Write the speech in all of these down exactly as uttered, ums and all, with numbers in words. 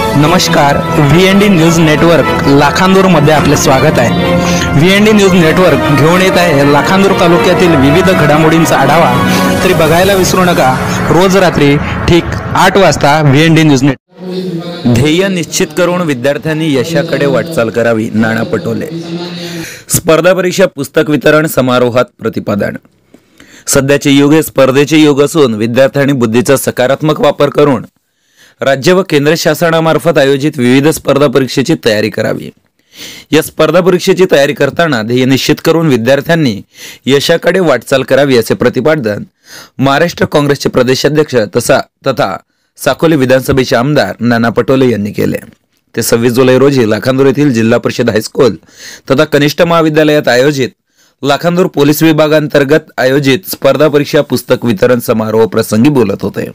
नमस्कार, V N D news network लाखांदूरमध्ये आपले स्वागत आहे। V N D news network घेऊन येत आहे लाखांदूर तालुक्यातील विविध घडामोडींचा आढावा। तरी बघायला विसरू नका रोज रात्री ठीक आठ वाजता V N D news network. ध्येय निश्चित करून विद्यार्थ्यांनी यशाकडे वाटचाल करावी, नाना पटोले। स्पर्धा परीक्षा पुस्तक वितरण समारोहात प्रतिपादन। सध्याचे युग हे स्पर्धेचे युग असून विद्यार्थ्यांनी बुद्धीचा सकारात्मक वापर करून राज्य व केंद्र शासनामार्फत आयोजित विविध स्पर्धा परीक्षेची तयारी करावी। या स्पर्धा परीक्षेची तयारी करताना ध्येय निश्चित करून विद्यार्थ्यांनी यशाकडे वाटचाल करावी असे प्रतिपादन महाराष्ट्र काँग्रेसचे प्रदेशाध्यक्ष तसा तथा साकोली विधानसभेचे आमदार नाना पटोले यांनी केले। ते सव्वीस जुलै रोजी लाखांदूर येथील जिल्हा परिषद हायस्कूल तथा कनिष्ठ महाविद्यालयात आयोजित लाखांदूर पोलीस विभागांतर्गत आयोजित स्पर्धा परीक्षा पुस्तक वितरण समारोह प्रसंगी बोलत होते।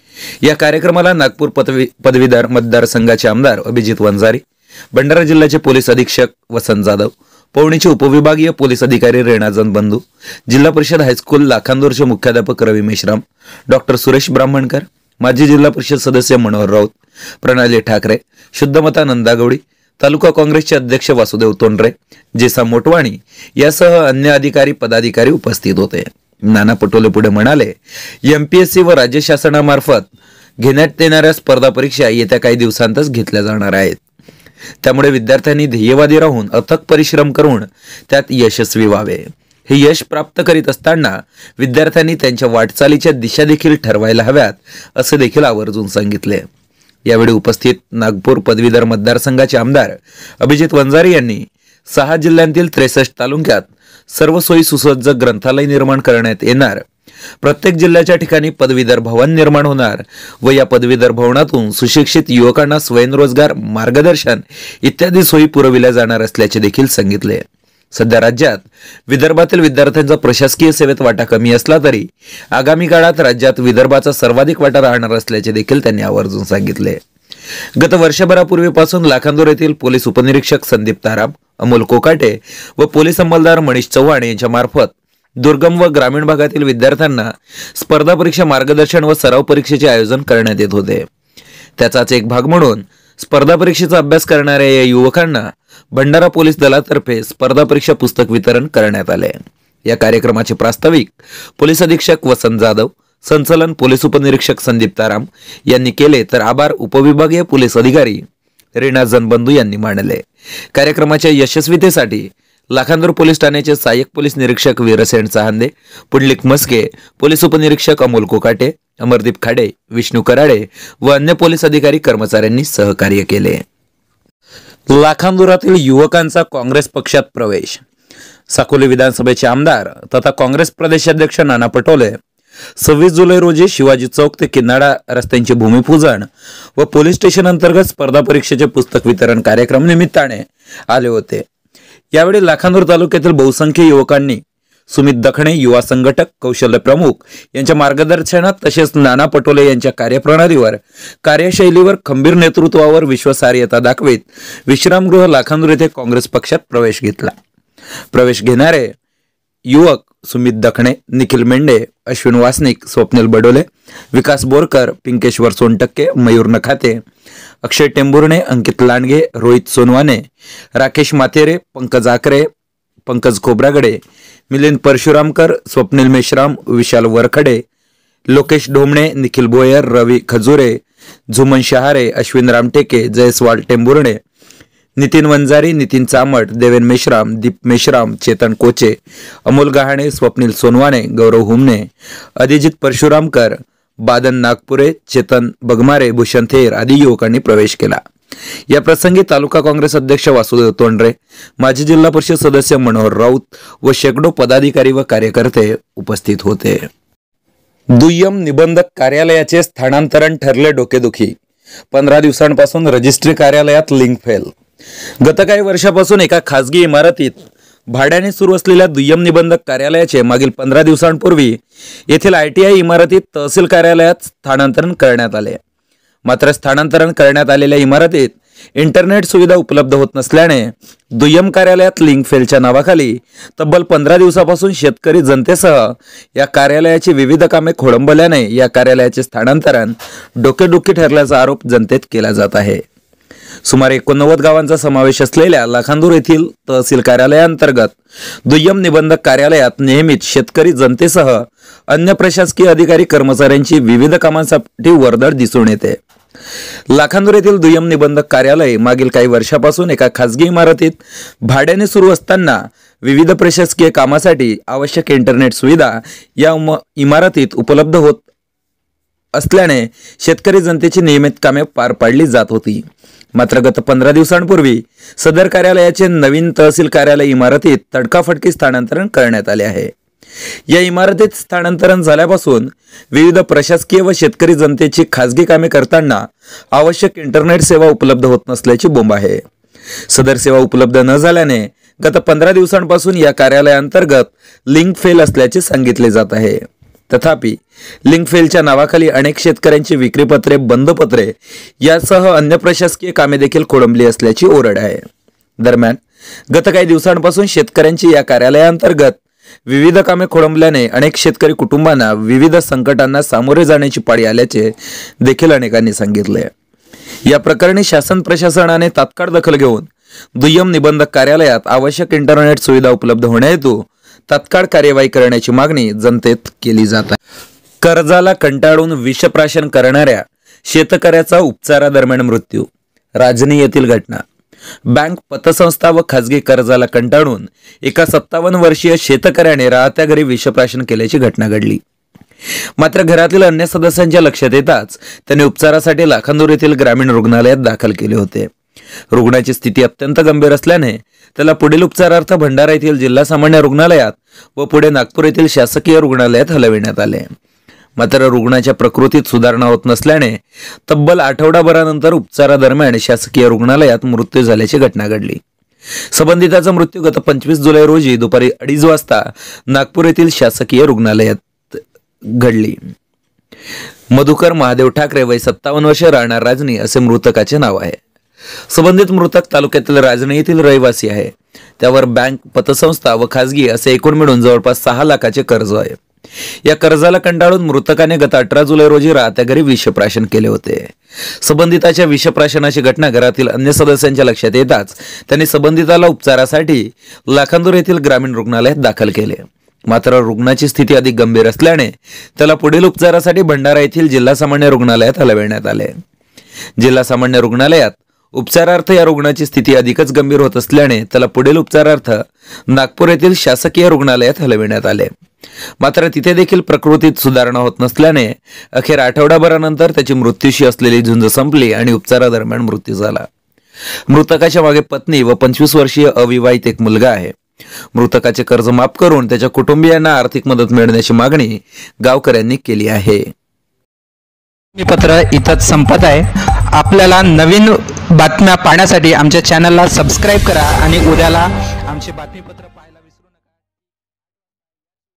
या कार्यक्रमाला नागपूर पदवी पदवीधर मतदारसंघाचे आमदार अभिजित वंजारी, भंडारा जिल्ह्याचे पोलीस अधीक्षक वसंत जाधव, पवनीचे उपविभागीय पोलीस अधिकारी रेणा जनबंधू, जिल्हा परिषद हायस्कूल लाखांदूरचे मुख्याध्यापक रवी मेश्राम, डॉक्टर सुरेश ब्राह्मणकर, माजी जिल्हा परिषद सदस्य मनोहर राऊत, प्रणाली ठाकरे, शुद्धमता नंदागौडी, तालुका काँग्रेसचे अध्यक्ष वासुदेव तोंडरे, जेसा मोटवाणी यासह अन्य अधिकारी पदाधिकारी उपस्थित होते। नाना पटोले पुढे म्हणाले, एमपीएससी व राज्य शासनामार्फत घेण्यात येणाऱ्या स्पर्धा परीक्षा येत्या काही दिवसांतच घेतल्या जाणार आहेत। त्यामुळे विद्यार्थ्यांनी ध्येयवादी राहून अथक परिश्रम करून त्यात यशस्वी व्हावे। हे यश प्राप्त करीत असताना विद्यार्थ्यांनी त्यांच्या वाटचालीच्या दिशा देखील ठरवायला हव्यात असे देखील आवर्जून सांगितले। यावेळी उपस्थित नागपूर पदवीधर मतदारसंघाचे आमदार अभिजित वंजारी यांनी सहा जिल्ह्यांतील त्रेसष्ट तालुक्यात सर्व सोयी सुसज्ज ग्रंथालय निर्माण करण्यात येणार, प्रत्येक जिल्ह्याच्या ठिकाणी पदवीधर भवन निर्माण होणार व या पदवीधर भवनातून सुशिक्षित युवकांना स्वयंरोजगार, मार्गदर्शन इत्यादी सोयी पुरविल्या जाणार असल्याचे देखील सांगितले। सध्या राज्यात विदर्भातील विद्यार्थ्यांचा प्रशासकीय सेवेत वाटा कमी असला तरी आगामी काळात राज्यात विदर्भाचा सर्वाधिक वाटा राहणार असल्याचे देखील त्यांनी आवर्जून सांगितले। गत वर्षभरापूर्वीपासून लाखांदूर येथील पोलीस उपनिरीक्षक संदीप ताराम, अमोल कोकाटे व पोलीस अंमलदार मनीष चव्हाण यांच्या मार्फत दुर्गम व ग्रामीण भागातील विद्यार्थ्यांना स्पर्धा परीक्षा मार्गदर्शन व सराव परीक्षेचे आयोजन करण्यात येत होते। त्याचाच एक भाग म्हणून स्पर्धा परीक्षेचा अभ्यास करणाऱ्या या युवकांना भंडारा पोलीस दलातर्फे स्पर्धा परीक्षा पुस्तक वितरण करण्यात आले। या कार्यक्रमाचे प्रास्ताविक पोलीस अधीक्षक वसंत जाधव, संचलन पोलीस उपनिरीक्षक संदीप ताराम यांनी केले, तर आभार उपविभागीय पोलीस अधिकारी रेणा जनबंधू यांनी मांडले। कार्यक्रमाच्या यशस्वीतेसाठी लाखांदूर पोलीस ठाण्याचे सहाय्यक पोलीस निरीक्षक वीरसेन चहांदे, पुंडलिक मस्के, पोलीस उपनिरीक्षक अमोल कोकाटे, अमरदीप खाडे, विष्णू कराडे व अन्य पोलीस अधिकारी कर्मचाऱ्यांनी सहकार्य केले। लाखांदुरातील युवकांचा काँग्रेस पक्षात प्रवेश। साकोली विधानसभेचे आमदार तथा काँग्रेस प्रदेशाध्यक्ष नाना पटोले सव्वीस जुलै रोजी शिवाजी चौक ते किन्नाडा रस्त्यांचे भूमिपूजन व पोलीस स्टेशन अंतर्गत स्पर्धा परीक्षेचे पुस्तक वितरण कार्यक्रम निमित्ताने आले होते। यावेळी लाखांदूर तालुक्यातील बहुसंख्य युवकांनी सुमित दखणे, युवा संघटक, कौशल्य प्रमुख यांच्या मार्गदर्शनात तसेच नाना पटोले यांच्या कार्यप्रणालीवर, कार्यशैलीवर, खंबीर नेतृत्वावर विश्वासार्हता दाखवीत विश्रामगृह लाखांदूर येथे काँग्रेस पक्षात प्रवेश घेतला। प्रवेश घेणारे युवक सुमित दखणे, निखिल मेंढे, अश्विन वासनिक, स्वप्नील बडोले, विकास बोरकर, पिंकेश्वर सोनटक्के, मयूर नखाते, अक्षय टेंभुर्णे, अंकित लांडगे, रोहित सोनवाने, राकेश माथेरे, पंकज आकरे, पंकज खोब्रागडे, मिलिंद परशुरामकर, स्वप्नील मेश्राम, विशाल वरखडे, लोकेश ढोमणे, निखिल भोयर, रवी खजुरे, झुमन शहारे, अश्विन रामटेके, जयस्वाल टेंभुर्णे, नितीन वंजारी, नितीन चामट, देवेन मेश्राम, दीप मेश्राम, चेतन कोचे, अमोल गहाणे, स्वप्नील सोनवाने, गौरव हुमने, अदिजित परशुरामकर, बादन नागपुरे, चेतन बगमारे, भूषण थेर आदी युवकांनी प्रवेश केला। या प्रसंगी तालुका काँग्रेस अध्यक्ष वासुदेव तोंडरे, माजी जिल्हा परिषद सदस्य मनोहर राऊत व शेकडो पदाधिकारी व कार्यकर्ते उपस्थित होते। दुय्यम निबंधक कार्यालयाचे स्थानांतरण ठरले डोकेदुखी। पंधरा दिवसांपासून रजिस्ट्री कार्यालयात लिंक फेल। गत काही वर्षापासून एका खासगी इमारतीत भाड्याने सुरू असलेल्या दुय्यम निबंधक कार्यालयाचे मागील पंधरा दिवसांपूर्वी येथील आय टी आय इमारतीत तहसील कार्यालयात स्थानांतरण करण्यात आले। मात्र स्थानांतरण करण्यात आलेल्या इमारतीत इंटरनेट सुविधा उपलब्ध होत नसल्याने दुय्यम कार्यालयात लिंक फेलच्या नावाखाली तब्बल पंधरा दिवसापासून शेतकरी जनतेसह या कार्यालयाची विविध कामे खोळंबल्याने या कार्यालयाचे स्थानांतरण डोकेदुखी ठरल्याचा आरोप जनतेत केला जात आहे। सुमारे एकोणनव्वद गावांचा समावेश असलेल्या लाखांदूर येथील तहसील कार्यालयाअंतर्गत दुय्यम निबंधक कार्यालयात नेहमीच शेतकरी जनतेसह अन्य प्रशासकीय अधिकारी कर्मचाऱ्यांची विविध कामांसाठी वर्दळ दिसून येते। लाखांदूर येथील दुय्यम निबंधक कार्यालय मागील काही वर्षापासून एका खासगी इमारतीत भाड्याने सुरू असताना विविध प्रशासकीय कामासाठी आवश्यक इंटरनेट सुविधा या इमारतीत उपलब्ध होत असल्याने शेतकरी जनतेची नियमित कामे पार पाडली जात होती। मात्र गत पंधरा दिवसांपूर्वी सदर कार्यालयाचे नवीन तहसील कार्यालय इमारतीत तडकाफडकी स्थानांतरण करण्यात आले आहे। या इमारतीत स्थानांतरण झाल्यापासून विविध प्रशासकीय व शेतकरी जनतेची खासगी कामे करताना आवश्यक इंटरनेट सेवा उपलब्ध होत नसल्याची बोंब आहे। सदर सेवा उपलब्ध न झाल्याने गत पंधरा दिवसांपासून या कार्यालयाअंतर्गत लिंक फेल असल्याचे सांगितले जात आहे। तथापि लिंक फेलच्या नावाखाली अनेक शेतकऱ्यांची विक्रीपत्रे, बंधपत्रे यासह अन्य प्रशासकीय कामे देखील खोळंबली असल्याची ओरड आहे। दरम्यान गत काही दिवसांपासून शेतकऱ्यांची या कार्यालयाअंतर्गत विविध कामे खोळंबल्याने अनेक शेतकरी कुटुंबांना विविध संकटांना सामोरे जाण्याची पाळी आल्याचे देखील अनेकांनी सांगितले। या प्रकरणी शासन प्रशासनाने तात्काळ दखल घेऊन दुय्यम निबंधक कार्यालयात आवश्यक इंटरनेट सुविधा उपलब्ध होण्याहेतू तात्काळ कार्यवाही करण्याची मागणी जनतेत केली जात आहे। कर्जाला कंटाळून विषप्राशन करणाऱ्या शेतकऱ्याचा उपचारादरम्यान मृत्यू। राजनी येथील घटना। बँक, पतसंस्था व खासगी कर्जाला कंटाळून एका सत्तावन्न वर्षीय शेतकऱ्याने राहत्या घरी विषप्राशन केल्याची घटना घडली। मात्र घरातील अन्य सदस्यांच्या लक्षात येताच त्यांनी उपचारासाठी लाखांदूर येथील ग्रामीण रुग्णालयात दाखल केले होते। रुग्णाची स्थिती अत्यंत गंभीर असल्याने त्याला पुढील उपचारार्थ भंडारा येथील जिल्हा सामान्य रुग्णालयात व पुढे नागपूर येथील शासकीय रुग्णालयात हलविण्यात आले। मात्र रुग्णाच्या प्रकृतीत सुधारणा होत नसल्याने तब्बल आठवडाभरानंतर उपचारादरम्यान शासकीय रुग्णालयात मृत्यू झाल्याची घटना घडली। संबंधिताचा मृत्यू गत पंचवीस जुलै रोजी दुपारी अडीच वाजता नागपूर येथील शासकीय रुग्णालयात घडली। मधुकर महादेव ठाकरे, वय सत्तावन्न वर्षे, राहणार राजनी असे मृतकाचे नाव आहे। संबंधित मृतक तालुक्यातील राजनी येथील रहिवासी आहे। त्यावर बँक, पतसंस्था व खासगी असे एकूण मिळून जवळपास सहा लाखाचे कर्ज आहे। या कर्जाला कंटाळून मृतकाने गत अठरा जुलै रोजी राहत्या घरी विषप्राशन केले होते। संबंधिताच्या विषप्राशनाची घटना घरातील अन्य सदस्यांच्या लक्षात येताच त्यांनी संबंधिताला उपचारासाठी लाखांदूर येथील ग्रामीण रुग्णालयात दाखल केले। मात्र रुग्णाची स्थिती अधिक गंभीर असल्याने त्याला पुढील उपचारासाठी भंडारा येथील जिल्हा सामान्य रुग्णालयात हलविण्यात आले। जिल्हा सामान्य रुग्णालयात उपचारार्थ या रुग्णाची स्थिती अधिकच गंभीर होत असल्याने त्याला पुढील उपचारार्थ नागपूर येथील शासकीय रुग्णालयात हलविण्यात आले। मात्र तिथे देखील प्रकृतीत सुधारणा होत नसल्याने अखेर आठवडाभरानंतर त्याची मृत्यूशी असलेली झुंज संपली आणि उपचारादरम्यान मृत्यू झाला। मृतकाच्या मागे पत्नी व पंचवीस वर्षीय अविवाहित एक मुलगा आहे। मृतकाचे कर्ज माफ करून त्याच्या कुटुंबियांना आर्थिक मदत मिळण्याची मागणी गावकऱ्यांनी केली आहे। पत्र इथंच संपत आहे। आपल्याला नवीन बातम्या पाहण्यासाठी आमच्या चॅनलला सबस्क्राईब करा आणि उद्याला आमचे बातमीपत्र